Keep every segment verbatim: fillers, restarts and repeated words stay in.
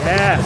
É.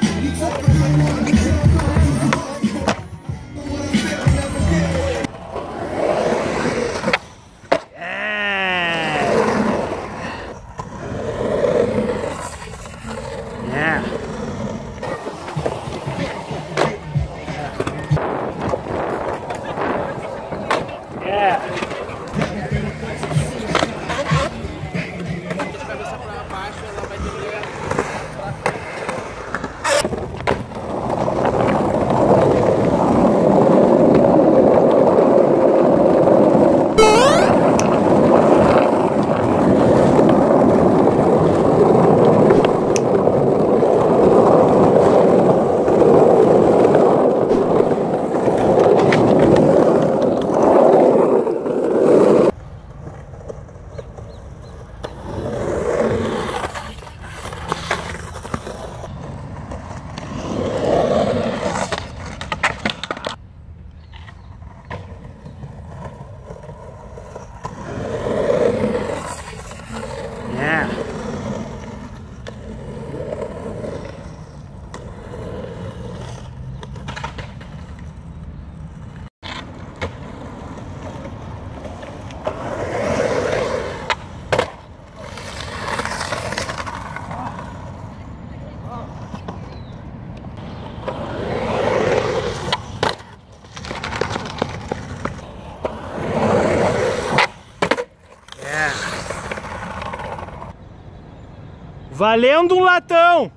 Valendo um latão!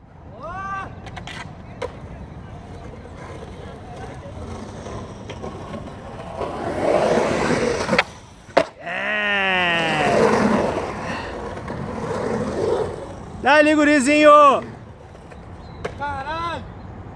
É. Dá-lhe, gurizinho! Caralho!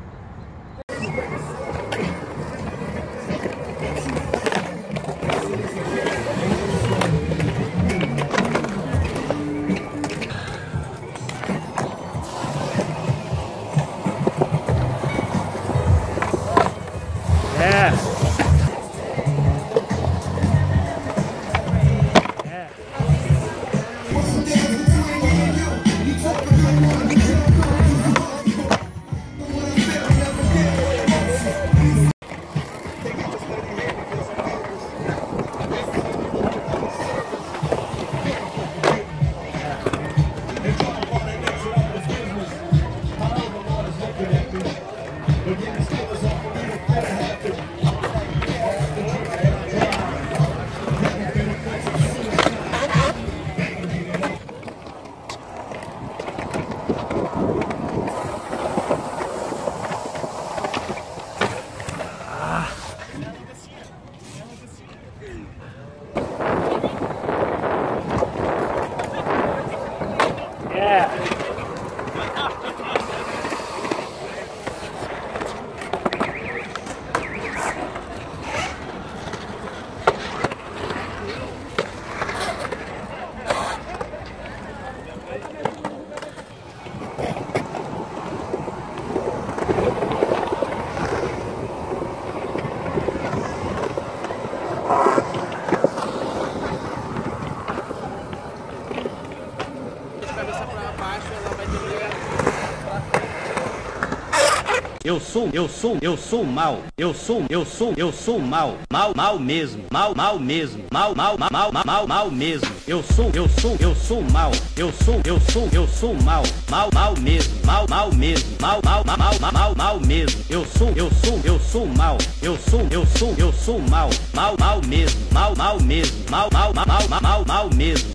Eu sou, eu sou, eu sou mal. Eu sou, eu sou, eu sou mal. Mal, mal mesmo. Mal, mal mesmo. Mal, mal, mal, mal, mal, mal mesmo. Eu sou, eu sou, eu sou mal. Eu sou, eu sou, eu sou mal. Mal, mal mesmo. Mal, mal mesmo. Mal, mal, mal, mal, mal, mal mesmo. Eu sou, eu sou, eu sou mal. Eu sou, eu sou, eu sou mal. Mal, mal mesmo. Mal, mal mesmo. Mal, mal, mal, mal, mal, mal mesmo.